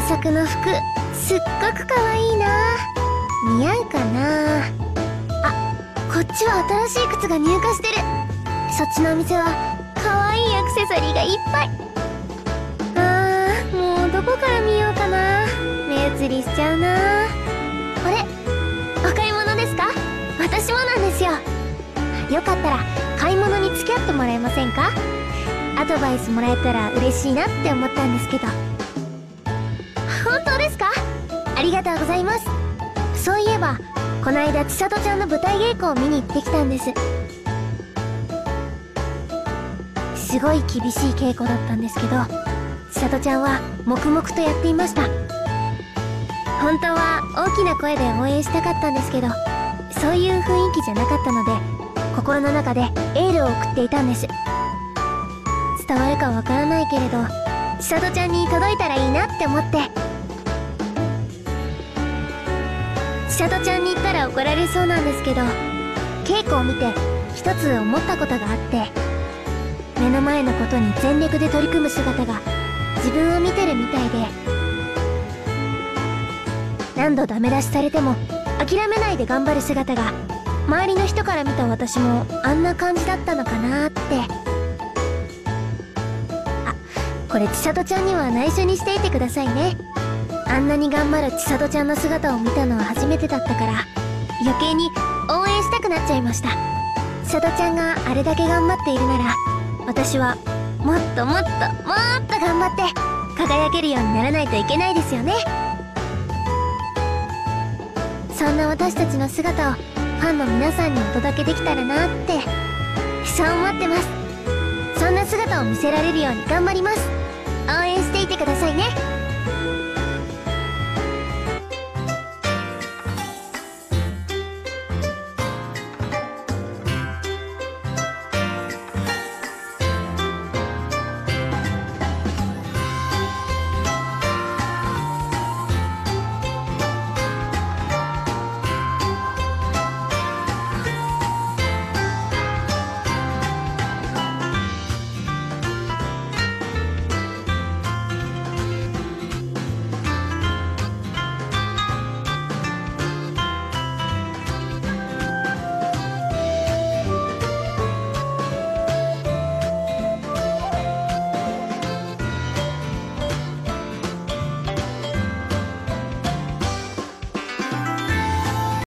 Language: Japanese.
作の服すっごく可愛いな。似合うかな。あ、こっちは新しい靴が入荷してる。そっちのお店は可愛いアクセサリーがいっぱい。もうどこから見ようかな。目移りしちゃうな。あれ、お買い物ですか？私もなんですよ。よかったら買い物に付き合ってもらえませんか？アドバイスもらえたら嬉しいなって思ったんですけど。本当ですか？ありがとうございます。そういえばこの間千里ちゃんの舞台稽古を見に行ってきたんです。すごい厳しい稽古だったんですけど、千里ちゃんは黙々とやっていました。本当は大きな声で応援したかったんですけど、そういう雰囲気じゃなかったので、心の中でエールを送っていたんです。伝わるかわからないけれど、千里ちゃんに届いたらいいなって思って。千里ちゃんに言ったら怒られそうなんですけど、稽古を見て一つ思ったことがあって、目の前のことに全力で取り組む姿が自分を見てるみたいで、何度ダメ出しされても諦めないで頑張る姿が、周りの人から見た私もあんな感じだったのかなって。あ、これ千里ちゃんには内緒にしていてくださいね。あんなに頑張る千里ちゃんの姿を見たのは初めてだったから、余計に応援したくなっちゃいました。千里ちゃんがあれだけ頑張っているなら、私はもっともっともっと頑張って輝けるようにならないといけないですよね。そんな私たちの姿をファンの皆さんにお届けできたらなって、そう思ってます。そんな姿を見せられるように頑張ります。応援していてくださいね。